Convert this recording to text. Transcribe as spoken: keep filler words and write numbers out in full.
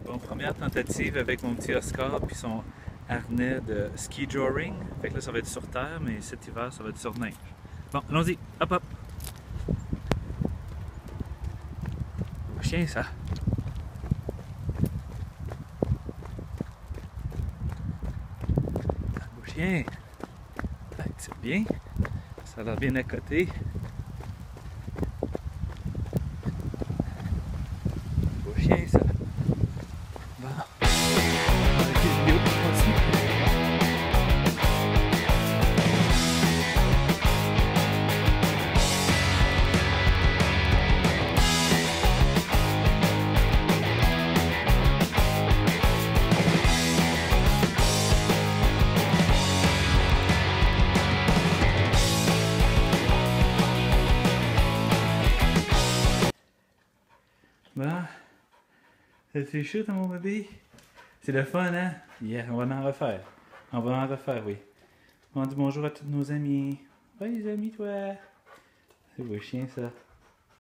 Bon, première tentative avec mon petit Oscar puis son harnais de ski joring. Fait que là, ça va être sur terre, mais cet hiver, ça va être sur neige. Bon, allons-y. Hop, hop. Beau chien, ça. Beau chien. C'est bien. Ça a l'air bien à côté. Beau chien, ça. Bon. Avec les vidéos qui continuent. Bon, c'est chaud dans mon bébé? C'est le fun, hein? Yeah, on va en refaire. On va en refaire, oui. On dit bonjour à tous nos amis. Ouais, les amis, toi. C'est beau chien, ça.